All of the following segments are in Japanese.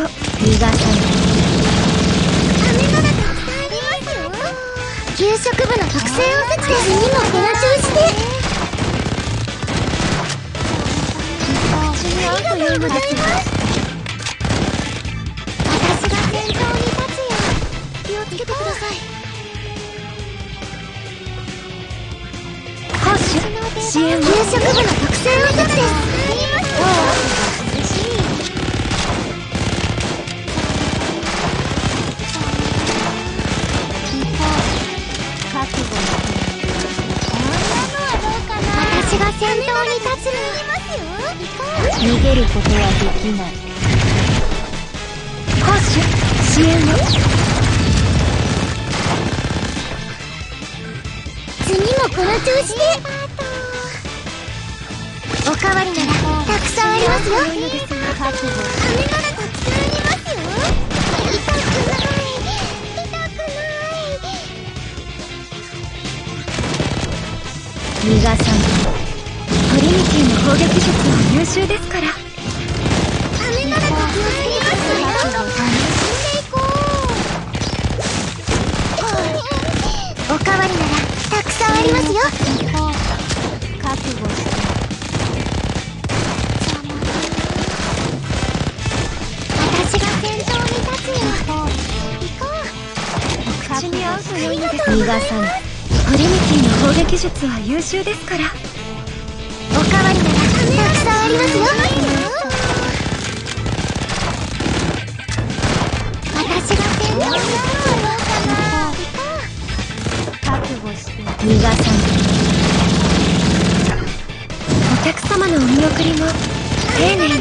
逃がさない。 雨ならたくさんありますよ。給食部の特製おせちです。にもこの調子で。口に合うというのですよ。私が先頭に立つよ。気をつけてください。 攻守支援を。 給食部の特製おせちです。私が先頭に立つの。 逃げることはできない。攻守支援を。 次もこの調子で。おかわりならたくさんありますよ。雨ならたくさんありますよ。痛くない痛くない。 逃がさない。トリニティの攻撃術は優秀ですから。 雨ならたくさんありますよ。楽しんでいこう。おかわりならたくさんありますよ。 覚悟して。 私が先頭に立つよ。行こう。 口に合うと良いのです。逃がさない。トリニティの攻撃術は優秀ですから。 おかわりならたくさんありますよ。私が先頭に立つよ。 覚悟して。逃がさない。お客様のお見送りも丁寧に。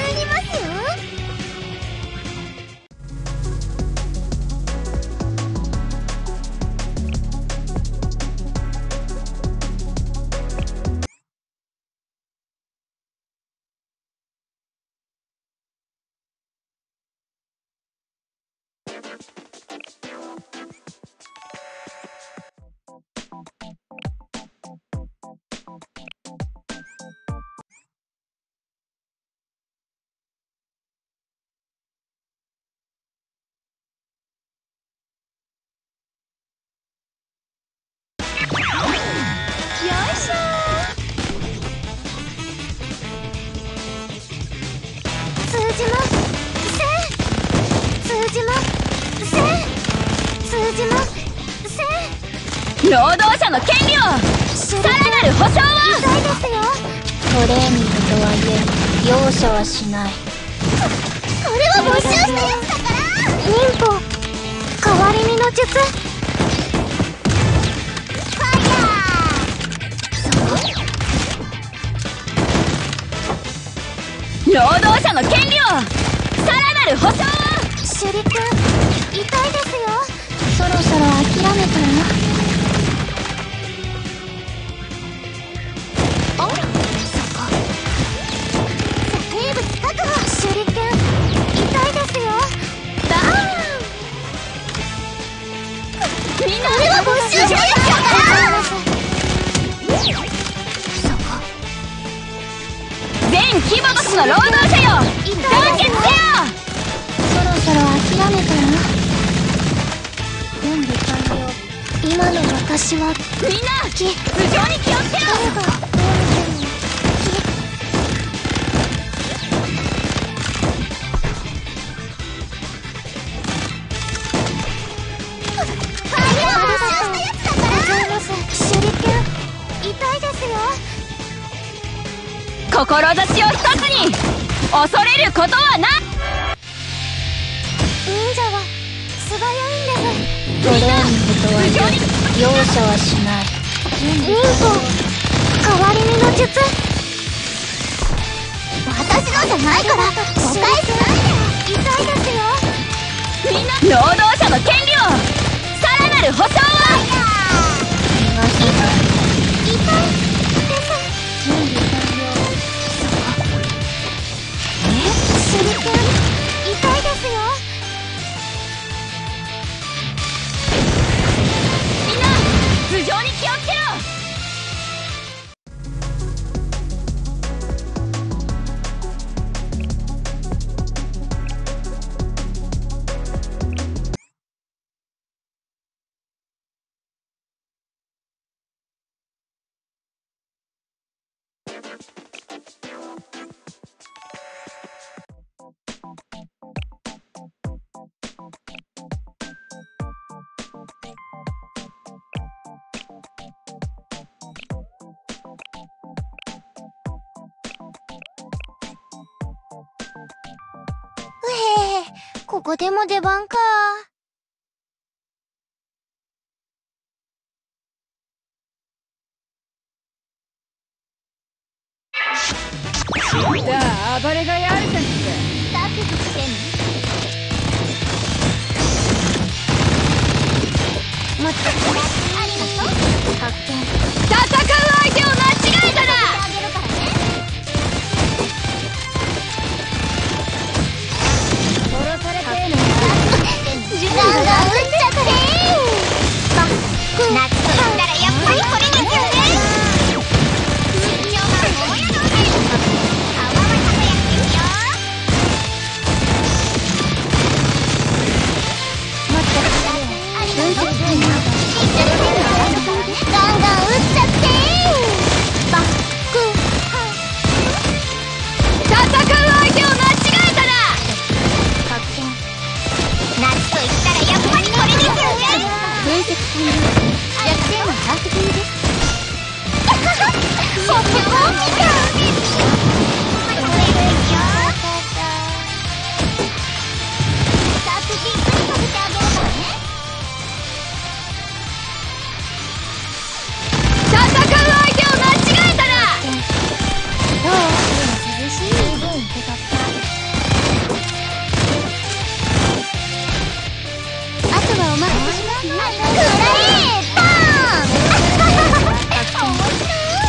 労働者の権利を、さらなる保障を。 痛いですよ。 トレーニングとはいえ容赦はしない。 これは募集したやつだから。忍法変わり身の術。ファイヤー。労働者の権利を、さらなる保障を。 手裏剣痛いですよ。 そろそろ諦めたら。全規模の労働者よ、団結せよ。そろそろ諦めたら。準備完了。 今の私はみんな頭上に気をつけろ。志を一つに恐れることはない。 忍者は素早いんです。 トレーニングとはいえ容赦はしない。 忍法変わり身の術。私のじゃないから誤解しないで。痛いですよ。 みんな労働者の権利を、さらなる保障を。 痛いです。 準備完了。 手裏剣痛いですよ。 みんな頭上に気をつけろ。 こでも出番か。 じゃあ暴れがいあるかしだけどしてんのもっとありがとう。発見。 戦う相手を間違えたな。 あげるからね。 殺されてえのガンガン撃っちゃってバック夏と言ったらやっぱりこれですよね。身長が大やので顔は輝くよ。もっとありがとう。ガンガン撃っちゃってバック戦う相手を間違えたな。 発見。夏と言ったらやっぱりこれですよね。分析完了。弱点はパーフェクトです。ポップコーンみたい。さっとじっくりさせてあげるからね。 戦う相手を間違えたな。 どう？涼しい。十分受け取った。あとはお任せします。くらえパーン。面白い。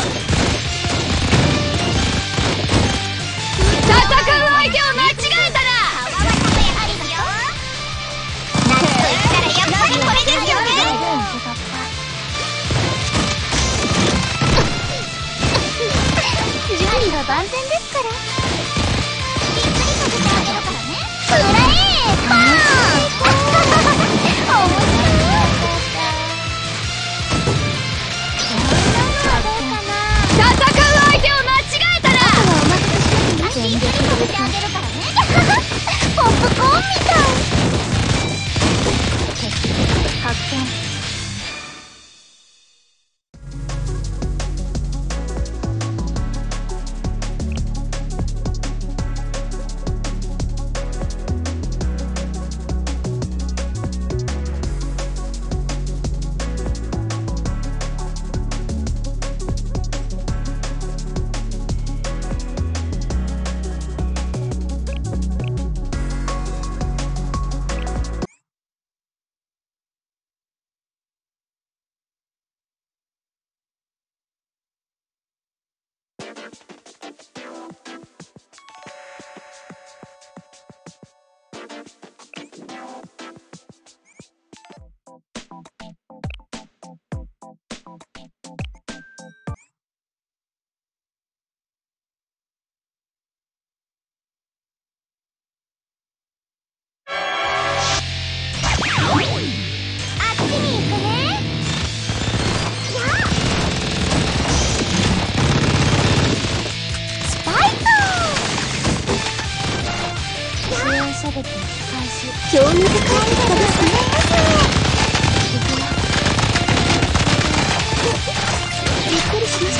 戦う相手を間違えたな。 夏と言ったらやっぱりこれですよね。準備は万全ですから。びっくりさせてあげるからね。くらえパーン。面白い。 戦う相手を間違えたな。 びっくりさせてあげるからね。ポップコーンみたい。発見。興味深いことですね。びっくりしました。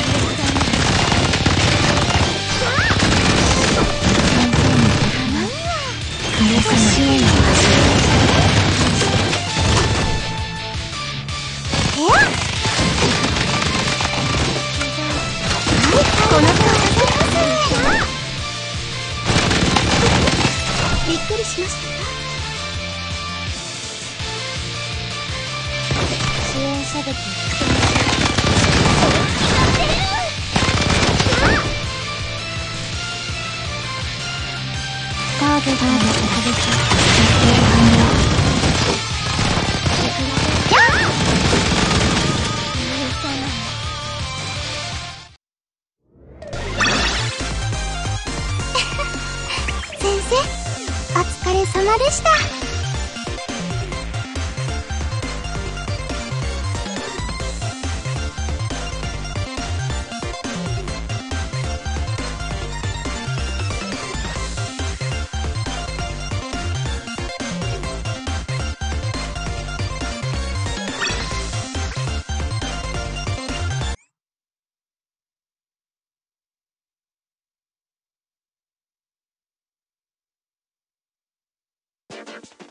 枯れさしいのこの子はびっくりしましたか。支援射撃ターゲット設定完了。先生、お疲れ様でした。 よ